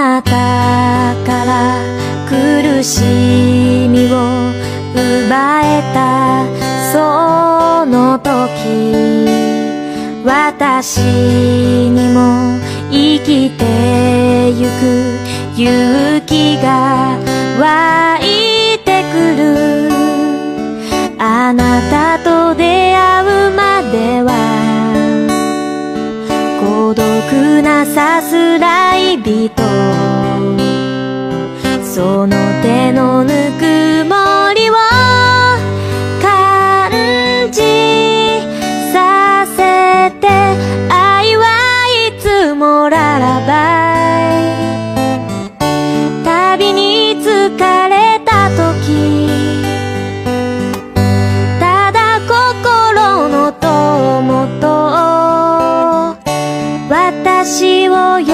なたから苦しみを奪えたその時、私にも生きてゆく勇気が湧いてくる。あなたと出会うまでは孤独なさすらい人、その手の